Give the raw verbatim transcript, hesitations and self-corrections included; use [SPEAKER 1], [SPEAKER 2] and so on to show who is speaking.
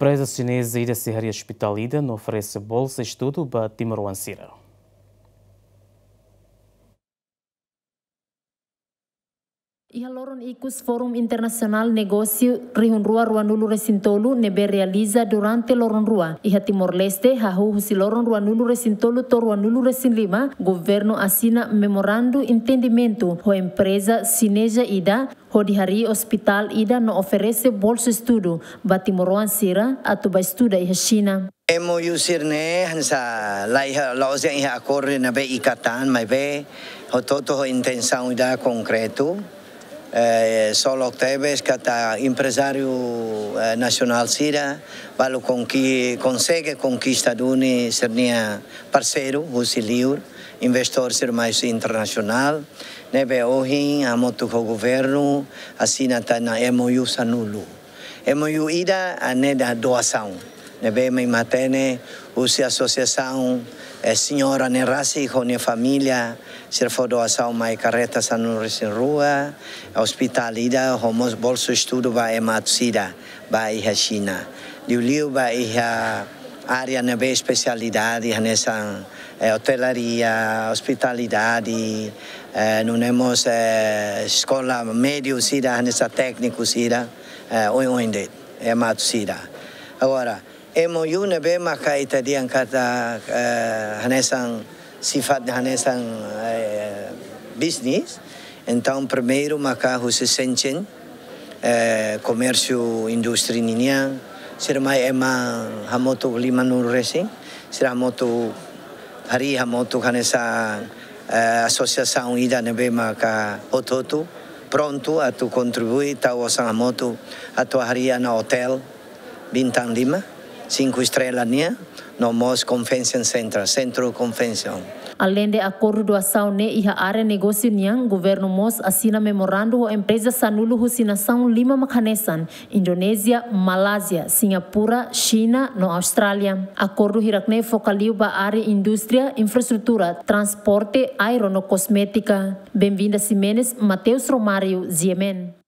[SPEAKER 1] empresa chinesa Ida Serraria Hospital Ida não oferece bolsa de estudo para Timor-Leste.
[SPEAKER 2] Iha loron ikus Forum Internacional Negócio Rihun Rua Ruanulu Recintolu nebe realiza durante loron rua. Iha Timor-Leste hahu husi loron Ruanulu Recintolu to Ruanulu Recin lima, governo assina memorando entendimento ho empresa Cineja Ida ho dihari Hospital Ida não oferece bolsa estudo ba Timor Sira atau ba estuda iha China.
[SPEAKER 3] M O U sirne hansa laiha lausa iha acordo na be ikatan mai be ho toto ho intenção ida concreto. Eh, solo Teves, kata empresário eh, nacional Sira, valo conqui, consegue conquista duni sernia parceiro, husi liur, investor ser mais internacional, nebe ohin a motu ko governo, assina na M O U sanulu. M O U ida ane da doação, nebe mai matene, husi associação eh, senhora nerasi com a família, ser for doação mai carreta sanu resin rua, hospital ida homos bolso estudo ba ematsida ba iha China. Liu liu ba iha área nebe especialidade nessa eh, hotelaria, hospitalidade, eh, não temos eh, escola médio sida nessa técnico sida, eh, onde é matsida. Agora M O U nebe maka itadian kata hanesang sifat hanesang business. Então primeiro maka husi senchen comércio indústria ninya sira mai ema hamoto lima nur racing sira hamoto hari hamoto hanesa associação ida nebe maka ototo pronto a tu contribuir tau sang hamoto a tu hari na hotel bintang lima cinco estrelas nia no Mos Convention Center, Centro Convention.
[SPEAKER 2] Além de acordo doação ne iha área negócio niang, governo Mos assina memorando ho empresa sanulu husinação lima makanesan, Indonésia, Malásia, Singapura, China, no Austrália. Acordo hirakne focaliu ba área indústria, infraestrutura, transporte, aeronocosmética. Bem-vinda Simenes, Mateus Romário, Ziemen.